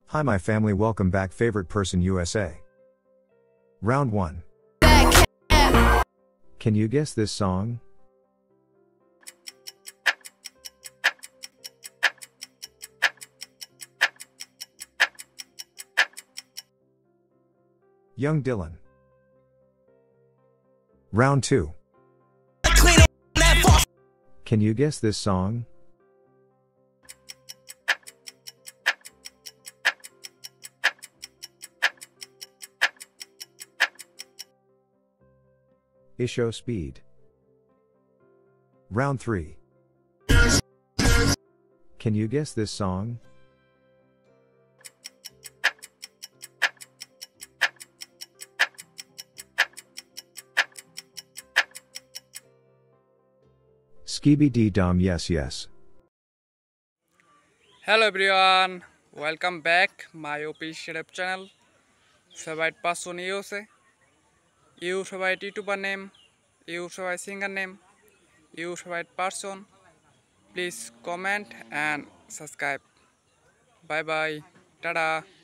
Hi my family, welcome back. Favorite person USA. Round 1. Can you guess this song? Young Dylan. Round 2. Can you guess this song? Ishowspeed. Round 3. Can you guess this song? Skibidi dum yes yes. Hello everyone, welcome back my official channel. Favorite person you say, you favorite YouTuber name, you favorite singer name, you favorite person. Please comment and subscribe. Bye bye. Tada.